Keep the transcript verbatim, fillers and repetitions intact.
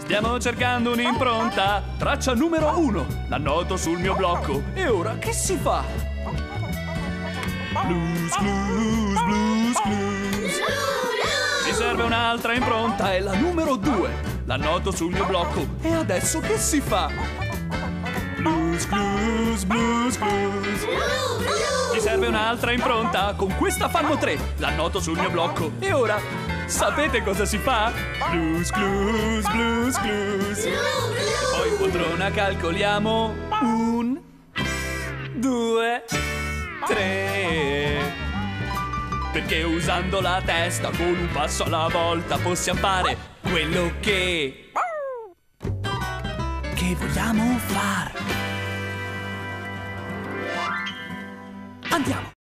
Stiamo cercando un'impronta. Traccia numero uno. L'annoto sul mio blocco. E ora che si fa? Blues, blues, blues, blues. Mi serve un'altra impronta, è la numero due. L'annoto sul mio blocco. E adesso che si fa? Blues, blues, blues, blues. Mi serve un'altra impronta, con questa fanno tre. L'annoto sul mio blocco. E ora, sapete cosa si fa? Blues, blues, blues, blues. Poi in poltrona calcoliamo. Un, due, tre. Perché usando la testa con un passo alla volta possiamo fare quello che che vogliamo far. Andiamo.